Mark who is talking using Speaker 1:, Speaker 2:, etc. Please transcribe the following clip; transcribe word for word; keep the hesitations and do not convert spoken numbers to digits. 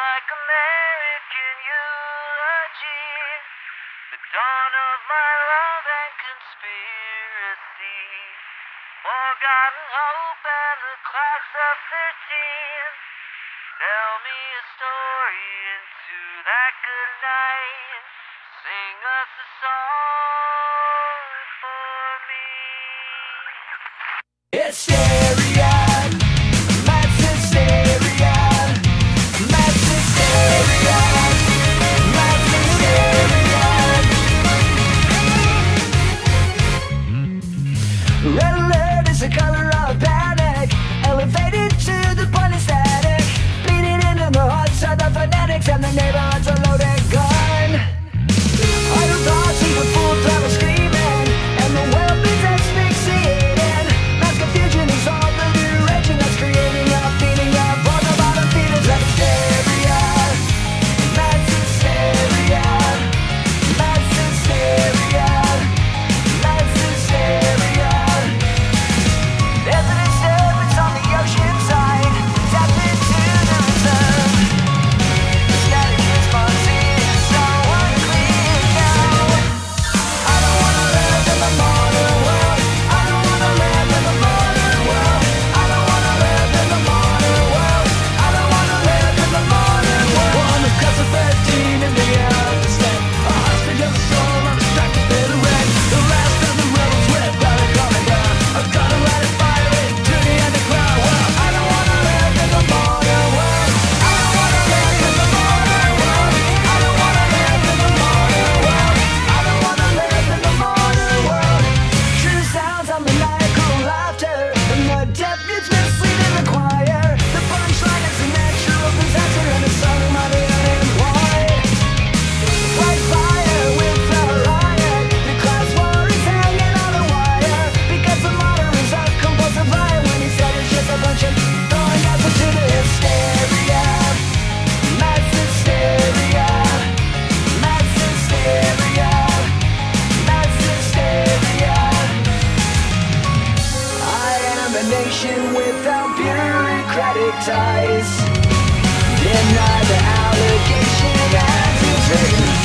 Speaker 1: like American Eulogy, the dawn of my love and conspiracy, forgotten hope and the class of thirteen. Tell me a story into that good night. Sing us a song for me.
Speaker 2: Hysteria, mass hysteria, mass hysteria, mass hysteria. Red alert is the color of panic, elevated to the point of static, bleeding into the hearts of the fanatics, and the neighborhood's a loaded gun. Idle thoughts keep a fool travel screaming, and the world is asphyxiating. Mass confusion is all the direction that's creating a feeling of on the bottom feelings of hysteria. Mass hysteria, mass hysteria, mass hysteria. There's a disturbance on the ocean side, tapped into the reserve. The static response is so unclear now. I don't wanna live in the modern world. I don't wanna live in the modern world. I don't wanna live in the modern world. I don't wanna live in the modern world. On the cusp of thirteen in the afterstep, a hostage of the soul, I'm distracted for the wreck. The last of the rebels with battle coming down. I've gotta let it fire into the underground. Well, I don't wanna live in the modern world. I don't wanna live in the modern world. I don't wanna live in the modern world. I don't wanna live in the modern world. True sounds of maniacal laughter, and the depth is misleading the choir. The punchline is a natural possessor, and the song of the unemployed. Like fire with a riot, the class war is hanging on a wire. Because the modern is a compulsive liar when he said it's just a bunch of throwing us into the hysteria. Mass hysteria, mass hysteria, mass hysteria. I am a nation without bureaucratic ties. Deny the allegation as it's written.